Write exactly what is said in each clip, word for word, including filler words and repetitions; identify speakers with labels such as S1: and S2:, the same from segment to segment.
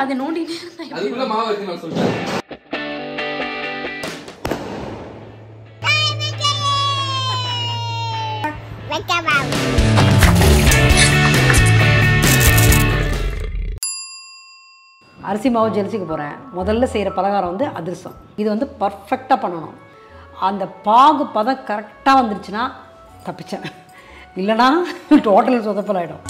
S1: அது நோண்டிட்டே இருந்தா
S2: அதுக்குள்ள மாவு இருக்கு நான் சொல்றேன்.
S3: அரிசி மாவு ஜெலிச்சிக்க போகிறேன். முதல்ல செய்கிற பலகாரம் வந்து அதிரசம். இது வந்து பர்ஃபெக்டாக பண்ணணும். அந்த பாகு பதம் கரெக்டாக வந்துருச்சுன்னா தப்பிச்சேன், இல்லைனா டோட்டல் சொதப்பல் ஆகிடும்.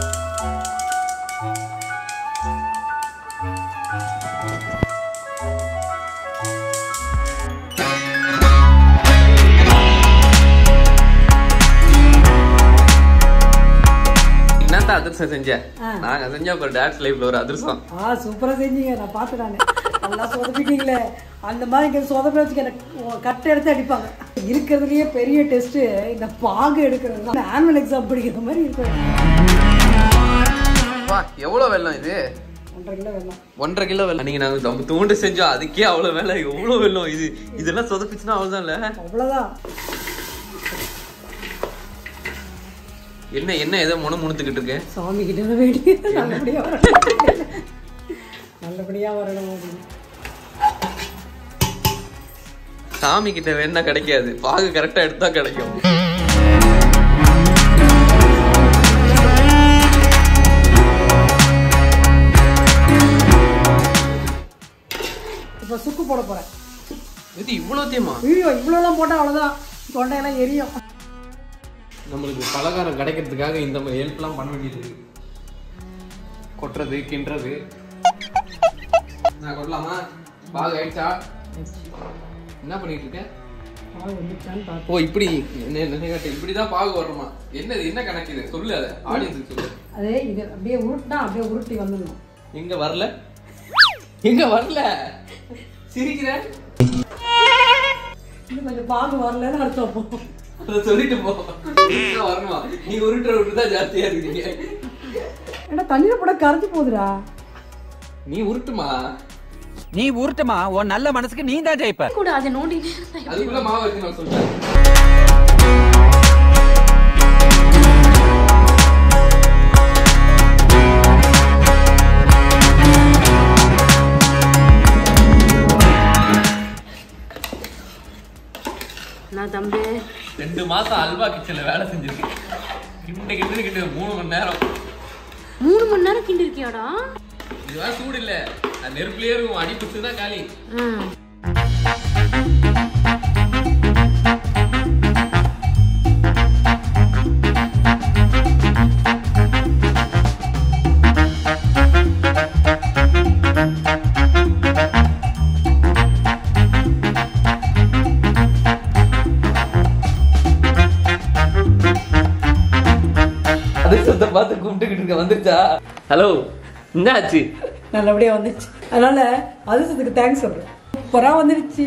S2: அதிரசம் செஞ்சேன் நாங்க செஞ்ச ஒரு டான்ஸ் லைவ்ல ஒரு அதிரசம்.
S3: ஆ சூப்பரா செஞ்சீங்க, நான் பார்த்துட்டானே. நல்லா சொதப்பிட்டீங்களே. அந்த மாதிரி இங்கே சொதப்ப வச்சுக்க எனக்கு கட்டை எடுத்து அடிப்பாங்க. இருக்கிறதுலயே பெரிய டெஸ்ட் இந்த பாகு எடுக்கிறது தான். ஆனுவல் எக்ஸாம் படிக்கிற மாதிரி இருக்கு.
S2: எவ்வளவு வெல்லம் இது?
S3: ஒன்றரை கிலோ வெல்லம்.
S2: ஒன்றரை கிலோ வெல்லம். நீங்க நாங்க நம்ம தூண்டு செஞ்சோம், அதுக்கே அவ்வளவு வேலை. எவ்வளவு வெல்லம் இது? இதெல்லாம் சொதப்பிச்சுன்னா அவ்வளவுதான் இல்ல?
S3: அவ்வளவுதான்.
S2: என்ன என்ன ஏதோ முனை முணுத்துக்கிட்டு இருக்கேன்.
S3: சாமி கிட்ட வேண்டி நல்லபடியா வரணும், நல்லபடியா வரணும் அப்படின்னு.
S2: சாமி கிட்ட வேணா கிடைக்காது, பாகு கரெக்டா எடுத்தா கிடைக்கும்.
S3: இப்ப சுக்கு போட போறேன்.
S2: இது இவ்வளவு தேமா?
S3: ஐயோ இவ்வளவுலாம் போட்டா அவ்வளவுதான், தொண்டையெல்லாம் எரியும்.
S2: நம்மளுக்கு பலகாரம் கிடைக்கிறதுக்காக இந்த மாதிரி ஹெல்ப்லாம் பண்ண வேண்டியது. கொட்டுறது கிண்டுறது. நான் கொட்டலாமா? பாகு ஆயிடுச்சா? என்ன பண்ணிட்டு இருக்கேன்? ஓ இப்படி இப்படிதான் பாகு வரணுமா? என்னது என்ன கணக்கு இது? சொல்லு, அதை ஆடியன்ஸுக்கு சொல்லு.
S3: அதே இது அப்படியே உருட்டினா அப்படியே உருட்டி வந்துடணும்.
S2: எங்க வரல, எங்க வரல, சிரிக்கிறேன்.
S3: இன்னும் கொஞ்சம் பாகு வரலன்னு அர்த்தம்.
S2: அதை சொல்லிட்டு போ. வரணுமா? நீ உருட்டுற உருட்டுதான் ஜாஸ்தியா இருக்கீங்க.
S3: ஏன்னா தண்ணியில போட கரைஞ்சு போகுதுடா.
S2: நீ உருட்டுமா?
S4: நீ உருட்டுமா? உன் நல்ல மனசுக்கு நீ தான் ஜெயிப்ப.
S1: கூட அதை நோண்டிட்டே இருந்தா
S2: அதுக்குள்ள மாவு இருக்கு நான் சொல்றேன்.
S1: நான் தம்பி
S2: ரெண்டு மாசம் அல்வா கிச்சன்ல வேலை செஞ்சிருக்கேன். கிண்டு கிண்டு கிண்டு மூணு மணி நேரம்.
S1: மூணு மணி நேரம் கிண்டி இருக்கியாடா?
S2: இதுதான் சூடு இல்ல, அது நெருப்புலயே இருக்கும். அடி பிடிச்சுதான் காலி. அதிர்ஷ்டத்தை பார்த்து கும்பிட்டுக்கிட்டு இருக்க. வந்துருச்சா? ஹலோ, என்ன ஆச்சு?
S3: நல்லபடியா வந்துச்சு. அதனால அதிர்ஷ்டத்துக்கு தேங்க்ஸ் சொல்றேன். சூப்பரா வந்துருச்சு.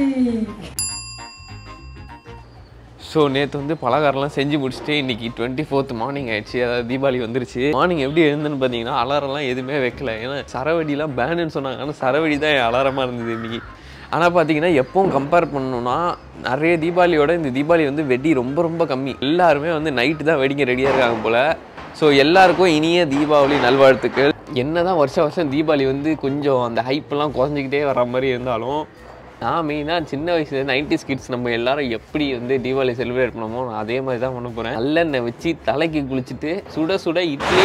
S2: ஸோ நேற்று வந்து பலகாரம்லாம் செஞ்சு முடிச்சுட்டு இன்றைக்கி டுவெண்ட்டி ஃபோர்த் மார்னிங் ஆயிடுச்சு. அதாவது தீபாவளி வந்துருச்சு. மார்னிங் எப்படி எழுந்துன்னு பார்த்தீங்கன்னா அலாரம்லாம் எதுவுமே வைக்கல. ஏன்னா சரவெடிலாம் பேனுன்னு சொன்னாங்க, ஆனால் சரவெடி தான் என் அலாரமாக இருந்தது இன்றைக்கி. ஆனால் பார்த்தீங்கன்னா எப்பவும் கம்பேர் பண்ணணும்னா நிறைய தீபாவளியோட இந்த தீபாவளி வந்து வெடி ரொம்ப ரொம்ப கம்மி. எல்லாருமே வந்து நைட்டு தான் வெடிங்க ரெடியாக இருக்காங்க போல். ஸோ எல்லாருக்கும் இனிய தீபாவளி நல்வாழ்த்துக்கள். என்ன தான் வருஷம் வருஷம் தீபாவளி வந்து கொஞ்சம் அந்த ஹைப்பெல்லாம் குறைஞ்சிக்கிட்டே வர மாதிரி இருந்தாலும், நான் மெயினாக சின்ன வயசுல நைன்டிஸ் கிட்ஸ் நம்ம எல்லாரும் எப்படி வந்து தீபாவளி செலிப்ரேட் பண்ணமோ அதே மாதிரி தான் பண்ண போகிறேன். நல்லெண்ணெய் வச்சு தலைக்கு குளிச்சுட்டு சுட சுட இட்லி,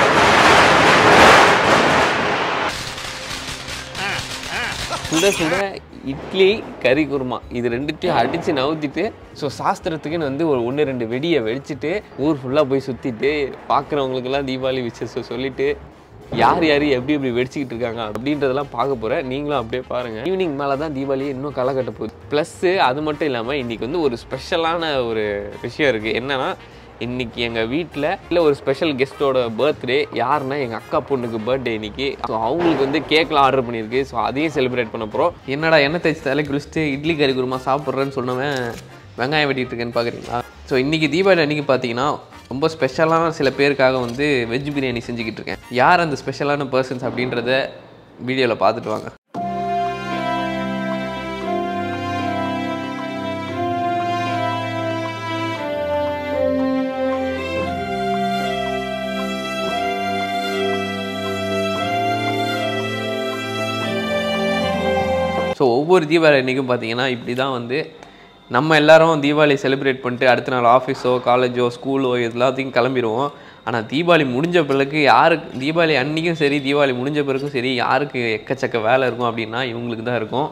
S2: சுட சுட இட்லி கறி குருமா, இது ரெண்டுத்தையும் அடித்து நவுத்திட்டு ஸோ சாஸ்திரத்துக்குன்னு வந்து ஒரு ஒன்று ரெண்டு வெடியை வெடிச்சிட்டு ஊர் ஃபுல்லாக போய் சுற்றிட்டு பார்க்குறவங்களுக்கெல்லாம் தீபாவளி விஷயம் சொல்லிவிட்டு யார் யார் எப்படி எப்படி வெடிச்சிக்கிட்டு இருக்காங்க அப்படின்றதெல்லாம் பார்க்க போகிறேன். நீங்களும் அப்படியே பாருங்கள். ஈவினிங் மேலே தான் தீபாவளி இன்னும் களை கட்ட போகுது. ப்ளஸ்ஸு அது மட்டும் இல்லாமல் இன்றைக்கி வந்து ஒரு ஸ்பெஷலான ஒரு விஷயம் இருக்குது. என்னென்னா இன்றைக்கி எங்கள் வீட்டில் இல்லை ஒரு ஸ்பெஷல் கெஸ்ட்டோட பர்த்டே. யாருன்னா எங்கள் அக்கா பொண்ணுக்கு பர்த்டே இன்றைக்கி. ஸோ அவங்களுக்கு வந்து கேக்லாம் ஆர்டர் பண்ணியிருக்கு. ஸோ அதையும் செலிப்ரேட் பண்ண போகிறோம். என்னடா எண்ணெய் தேய்ச்சி தலை குளிச்சுட்டு இட்லி கறி குருமா சாப்பிட்றேன்னு சொன்னவன் வெங்காயம் வெட்டிகிட்டு இருக்கேன்னு பார்க்குறீங்களா? ஸோ இன்றைக்கி தீபாவளி அன்றைக்கி பார்த்தீங்கன்னா ரொம்ப ஸ்பெஷலான சில பேருக்காக வந்து வெஜ் பிரியாணி செஞ்சுக்கிட்டு இருக்கேன். யார் அந்த ஸ்பெஷலான பர்சன்ஸ் அப்படின்றத வீடியோவில் பார்த்துட்டு வாங்க. ஸோ ஒவ்வொரு தீபாவளி அன்றைக்கும் பார்த்தீங்கன்னா இப்படி தான் வந்து நம்ம எல்லாரும் தீபாவளி செலிப்ரேட் பண்ணிட்டு அடுத்த நாள் ஆஃபீஸோ காலேஜோ ஸ்கூலோ எல்லாத்தையும் கிளம்பிடுவோம். ஆனால் தீபாவளி முடிஞ்ச பிறகு யாருக்கு தீபாவளி அன்றைக்கும் சரி தீபாவளி முடிஞ்ச பிறகும் சரி யாருக்கு எக்கச்சக்க வேலை இருக்கும் அப்படின்னா இவங்களுக்கு தான் இருக்கும்.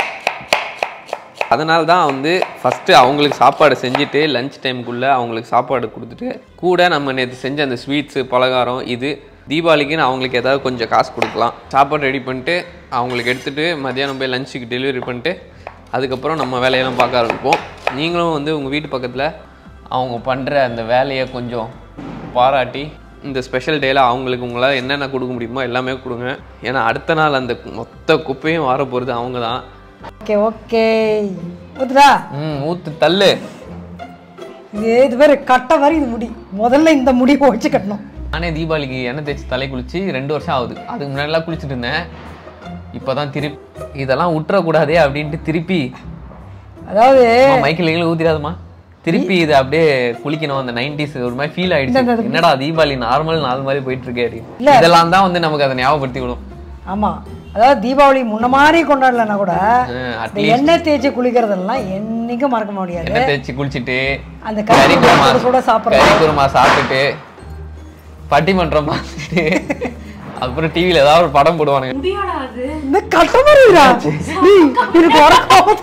S2: அதனால தான் வந்து ஃபஸ்ட்டு அவங்களுக்கு சாப்பாடு செஞ்சுட்டு லன்ச் டைமுக்குள்ளே அவங்களுக்கு சாப்பாடு கொடுத்துட்டு கூட நம்ம நேற்று செஞ்ச அந்த ஸ்வீட்ஸு பலகாரம் இது தீபாவளிக்குன்னு அவங்களுக்கு ஏதாவது கொஞ்சம் காசு கொடுக்கலாம். சாப்பாடு ரெடி பண்ணிட்டு அவங்களுக்கு எடுத்துகிட்டு மத்தியானம் போய் லஞ்சுக்கு டெலிவரி பண்ணிட்டு அதுக்கப்புறம் நம்ம வேலையெல்லாம் பார்க்க ஆரம்பிப்போம். நீங்களும் வந்து உங்கள் வீட்டு பக்கத்தில் அவங்க பண்ணுற அந்த வேலையை கொஞ்சம் பாராட்டி இந்த ஸ்பெஷல் டேயில் அவங்களுக்கு உங்களால் என்னென்ன கொடுக்க முடியுமோ எல்லாமே கொடுங்க. ஏன்னா அடுத்த நாள் அந்த மொத்த குப்பையும் வர போகிறது அவங்க தான்.
S3: ஓகே ஓகே ஊத்துடா.
S2: ம் ஊற்று தள்ளு.
S3: இது இது வேறு கட்ட மாதிரி இது முடி முதல்ல இந்த முடி ஒழிச்சு கட்டணும்.
S2: நானே தீபாவளிக்கு எண்ணெய் தேய்ச்சி தலை குளிச்சு ரெண்டு வருஷம் ஆகுது. அதுக்கு முன்னாடிலாம் குளிச்சுட்டு இருந்தேன். இப்போ தான் திருப்பி இதெல்லாம் விட்டுறக்கூடாதே அப்படின்ட்டு திருப்பி
S3: அதாவது
S2: மைக்கில் ஊற்றிடாதுமா திருப்பி இது அப்படியே குளிக்கணும். அந்த நைன்டிஸ் ஒரு மாதிரி ஃபீல் ஆயிடுச்சு. என்னடா தீபாவளி நார்மல் நாலு மாதிரி போயிட்டு இருக்கே அப்படின்னு. இதெல்லாம் தான் வந்து நமக்கு அதை ஞாபகப்படுத்தி விடும்.
S3: ஆமா அதாவது தீபாவளி முன்ன மாதிரி கொண்டாடலன்னா கூட எண்ணெய் தேய்ச்சி குளிக்கிறதெல்லாம் என்னைக்கும் மறக்க முடியாது.
S2: எண்ணெய் தேய்ச்சி குளிச்சுட்டு அந்த
S3: கறி குருமா கூட சாப்பிட்றோம்.
S2: கறி குருமா சாப்பிட்டுட்டு பட்டிமன்றம் பார்த்துட்டு அப்புறம் டிவியில் ஏதாவது ஒரு படம் போடுவானுங்க.
S3: இந்த கட்ட மாதிரிடா நீ எனக்கு வர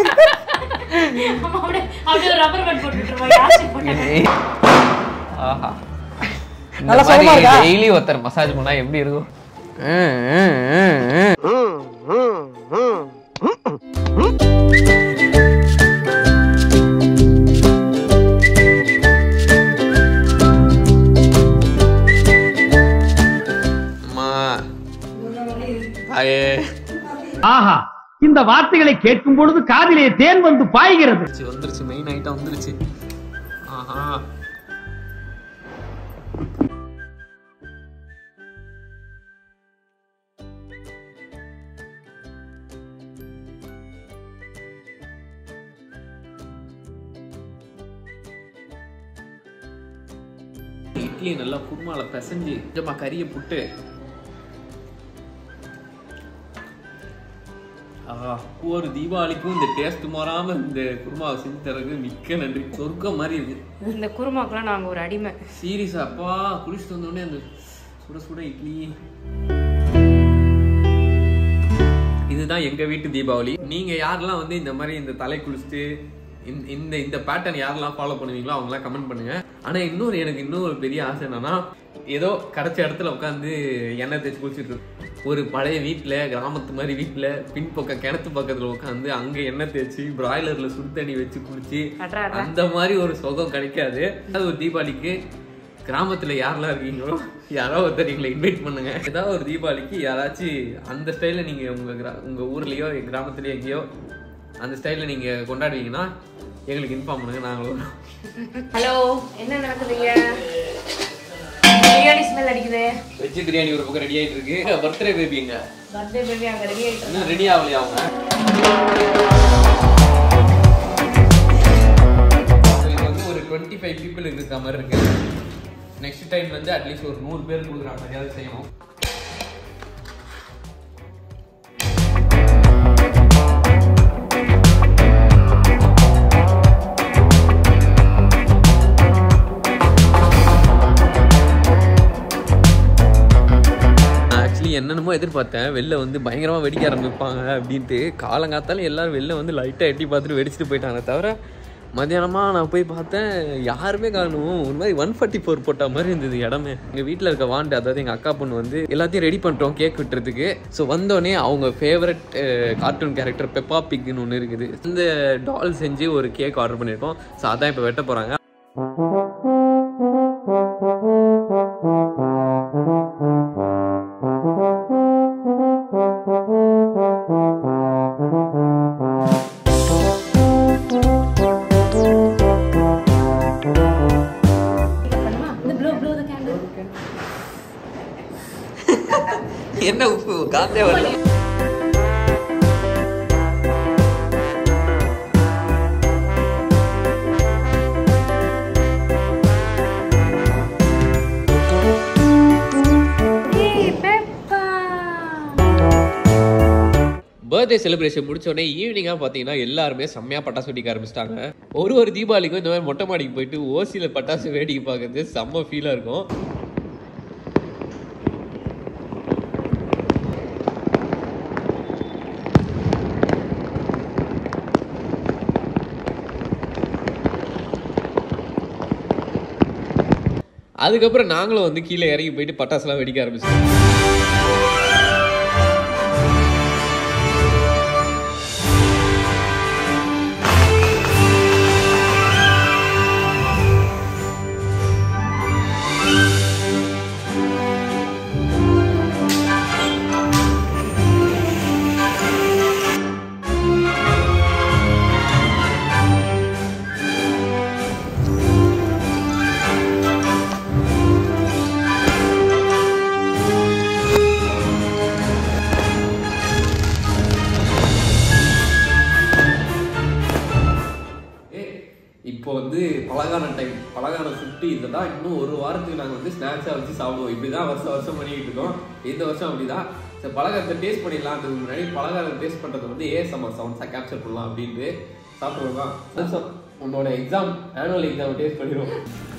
S2: டெய்லி ஒருத்தர் மசாஜ் பண்ணா எப்படி இருக்கும்?
S5: ஆஹா இந்த வார்த்தைகளை கேட்கும் பொழுது காதிலே தேன் வந்து பாய்கிறது.
S2: வந்துருச்சு மெயின் ஐட்டம் வந்துருச்சு. ஆஹா இட்லி நல்லா குருமால பிசைஞ்சு கொஞ்சமா கறியை புட்டு ஒரு தீபாவளிக்கும் இந்த டேஸ்ட் மாறாம இந்த குருமாவை செஞ்சு தரது மிக்க நன்றி. சொர்க்கம் மாதிரி இருக்கு.
S1: இந்த குருமாக்கெல்லாம் நாங்க ஒரு அடிமை.
S2: சீரியஸா அப்பா குளிச்சுட்டு வந்தோடனே அந்த சுட சுட இட்லி. இதுதான் எங்க வீட்டு தீபாவளி. நீங்க யாரெல்லாம் வந்து இந்த மாதிரி இந்த தலை குளிச்சுட்டு இந்த இந்த பேட்டர்ன் யாரெல்லாம் ஃபாலோ பண்ணுவீங்களோ அவங்களாம் கமெண்ட் பண்ணுங்க. ஆனா இன்னொரு எனக்கு இன்னொரு பெரிய ஆசை என்னன்னா ஏதோ கிடைச்ச இடத்துல உட்காந்து எண்ணெய் தேய்ச்சி குளிச்சுட்டு ஒரு பழைய வீட்டில் கிராமத்து மாதிரி வீட்டில் பின்பக்கம் கிணத்து பக்கத்தில் உட்காந்து அங்கே எண்ணெய் தேய்ச்சி பிராய்லரில் சுடு தண்ணி வச்சு குளிச்சு அந்த மாதிரி ஒரு சுகம் கிடைக்காது. அது ஒரு தீபாவளிக்கு கிராமத்தில் யாரெல்லாம் இருக்கீங்களோ யாராவது ஒருத்தர் எங்களை இன்வைட் பண்ணுங்க. ஏதாவது ஒரு தீபாவளிக்கு யாராச்சும் அந்த ஸ்டைலில் நீங்கள் உங்கள் கிரா உங்கள் ஊர்லேயோ கிராமத்துலேயோ எங்கேயோ அந்த ஸ்டைலில் நீங்கள் கொண்டாடுவீங்கன்னா எங்களுக்கு இன்ஃபார்ம் பண்ணுங்க. நாங்களும்
S1: ஹலோ என்ன நடக்குதுங்க? பிரியாணி ஸ்மெல் அடிக்குது.
S2: வெஜ் பிரியாணி ஒரு பக்கம் ரெடி ஆயிட்டு இருக்கு. பர்த்டே பேபிங்க
S1: பர்த்டே பேபி அங்க ரெடி ஆயிட்டு
S2: இன்னும் ரெடி ஆகலையா அவங்க? இது வந்து ஒரு டுவெண்ட்டி ஃபைவ் பீப்புள் இருக்கிற மாதிரி இருக்கு. நெக்ஸ்ட் டைம் வந்து அட்லீஸ்ட் ஒரு நூறு பேர் கொடுக்குற மாதிரியாவது செய்யணும். என்னென்னமோ எதிர்பார்த்தேன். வெளில வந்து பயங்கரமாக வெடிக்க ஆரம்பிப்பாங்க அப்படின்ட்டு காலங்காத்தாலும் எல்லாரும் வெளில வந்து லைட்டாக எட்டி பார்த்துட்டு வெடிச்சுட்டு போயிட்டாங்க. தவிர மத்தியானமாக நான் போய் பார்த்தேன் யாருமே காணும். ஒரு மாதிரி ஒன் ஃபார்ட்டி ஃபோர் போட்ட மாதிரி இருந்தது இடமே. எங்கள் வீட்டில் இருக்க வாண்டு அதாவது எங்கள் அக்கா பொண்ணு வந்து எல்லாத்தையும் ரெடி பண்ணிட்டோம் கேக் விட்டுறதுக்கு. ஸோ வந்தோடனே அவங்க ஃபேவரட் கார்ட்டூன் கேரக்டர் பெப்பா பிக்னு ஒன்று இருக்குது. இந்த டால் செஞ்சு ஒரு கேக் ஆர்டர் பண்ணியிருக்கோம். ஸோ அதான் இப்போ வெட்ட போகிறாங்க. என்ன உப்பு காத்தே வரல. பர்த்டே செலிப்ரேஷன் முடிச்ச உடனே ஈவினிங்காக பார்த்தீங்கன்னா எல்லாருமே செம்மையாக பட்டாசு வெடிக்க ஆரம்பிச்சிட்டாங்க. ஒரு ஒரு தீபாவளிக்கும் இந்த மாதிரி மொட்டை மாடிக்கு போயிட்டு ஓசியில் பட்டாசு வேடிக்கை பார்க்கறது செம்ம ஃபீலாக இருக்கும். அதுக்கப்புறம் நாங்களும் வந்து கீழே இறங்கி போயிட்டு பட்டாசுலாம் வெடிக்க ஆரம்பிச்சோம். இப்போ வந்து பலகாரம் டைம், பலகாரம் சுட்டி இதை தான் இன்னும் ஒரு வாரத்துக்கு நாங்கள் வந்து ஸ்நாக்ஸாக வச்சு சாப்பிடுவோம். இப்படி தான் வருஷம் வருஷம் பண்ணிக்கிட்டு இருக்கோம். இந்த வருஷம் அப்படி தான். சரி, பலகாரத்தை டேஸ்ட் பண்ணிடலாம். அதுக்கு முன்னாடி பலகாரம் டேஸ்ட் பண்ணுறது வந்து ஏஎஸ்எம்ஆர் சவுண்ட்ஸாக கேப்சர் பண்ணலாம் அப்படின்ட்டு சாப்பிடுவோம். தான் உன்னோட எக்ஸாம், ஆனுவல் எக்ஸாம் டேஸ்ட் பண்ணிடுவோம்.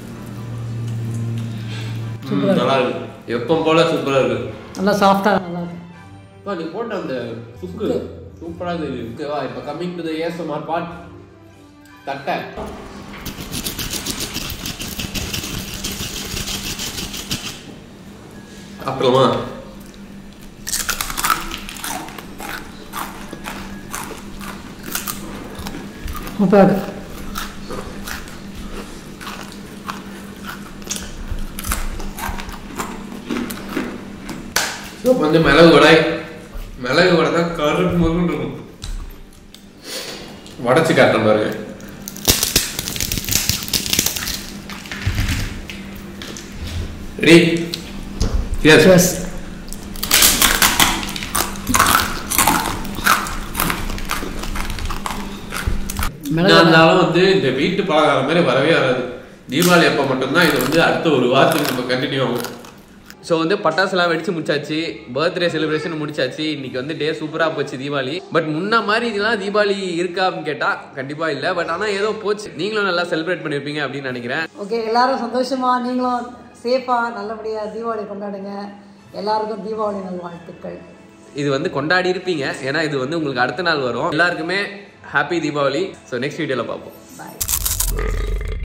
S2: நல்லா இருக்கு, எப்போ போல சூப்பராக இருக்கு,
S3: நல்லா சாஃப்டாக நல்லா இருக்கு.
S2: நீ போட்ட அந்த சுக்கு சூப்பராக இருக்குவா. இப்போ coming to the ASMR part. தட்டை அப்புறமா வந்து மிளகு வடை, மிளகு வடை தான் கருக்கு மருந்து இருக்கும். வடைச்சு காட்டுறேன் பாருங்க. ரெடி? Yes yes. இருந்தாலும் வந்து இந்த வீட்டு பலகாரம் மாதிரி வரவே வராது. தீபாவளி அப்போ மட்டும்தான் இது வந்து அடுத்த ஒரு வாரத்துக்கு நம்ம கண்டினியூ ஆகும். ஸோ வந்து பட்டாசுலாம் வெடிச்சு முடிச்சாச்சு, பர்த்டே செலிப்ரேஷன் முடிச்சாச்சு. இன்னைக்கு வந்து டே சூப்பராக போச்சு தீபாவளி. பட் முன்ன மாதிரி இதெல்லாம் தீபாவளி இருக்கா அப்படின்னு கேட்டால் கண்டிப்பாக இல்லை. பட் ஆனால் ஏதோ போச்சு. நீங்களும் நல்லா செலிப்ரேட் பண்ணியிருப்பீங்க அப்படின்னு நினைக்கிறேன்.
S3: ஓகே, எல்லாரும் சந்தோஷமா, நீங்களும் சேஃபாக நல்லபடியாக தீபாவளி கொண்டாடுங்க. எல்லாருக்கும் தீபாவளி நல்வாழ்த்துக்கள்.
S2: இது வந்து கொண்டாடி இருப்பீங்க, ஏன்னா இது வந்து உங்களுக்கு அடுத்த நாள் வரும். எல்லாருக்குமே ஹாப்பி தீபாவளி. ஸோ நெக்ஸ்ட் வீடியோவில் பார்ப்போம்.
S3: பாய்.